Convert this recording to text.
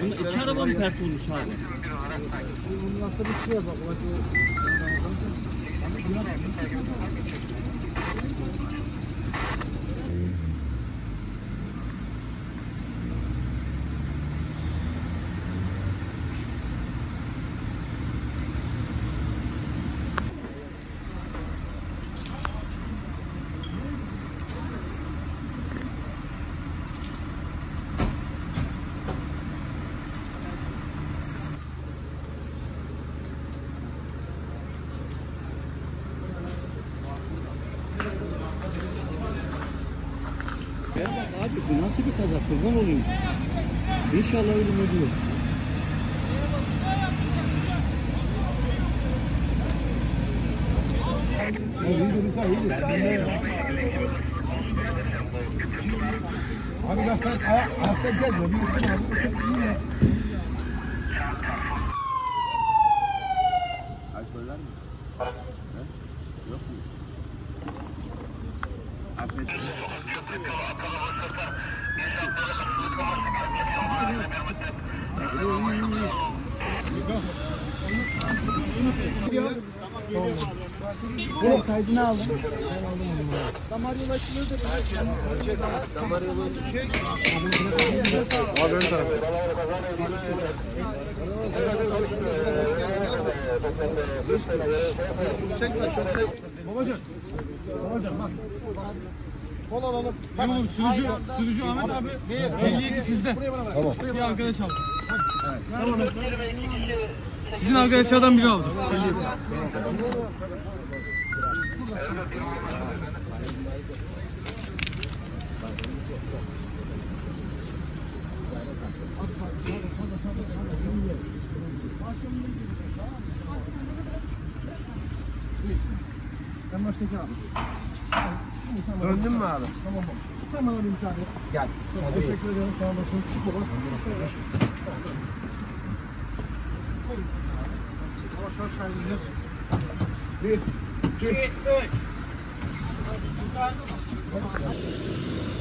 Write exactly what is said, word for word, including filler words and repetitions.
Bunda iki araba mı pert olmuş abi? Bunun aslında bir şey var bak. Abi bu nasıl bir kaza, kurban olayım. İnşallah ölüm ölüyor. Abi bak sen ayakta gelme. Alkoller mi? He? Yok mu? Affet. Bunun kaydını aldım. Damar yolu açılıyor da. Damar yolu açılıyor. Abi ön tarafta. Babacan. Babacan bak. Kol alalım. Tamam sürücü, sürücü Ahmet abi. elli yedi sizde. Tamam. Bir arkadaş aldı. Tamam. Sizin arkadaşlardan biri aldı. Sen baştaki abi. Döndün mü abi? Tamam baba. Sen bana bir müsaade et. Gel. Teşekkür ederim. Sağ olasın. Çık baba. Yavaş yavaş kaydedeceğiz. Bir, iki, üç.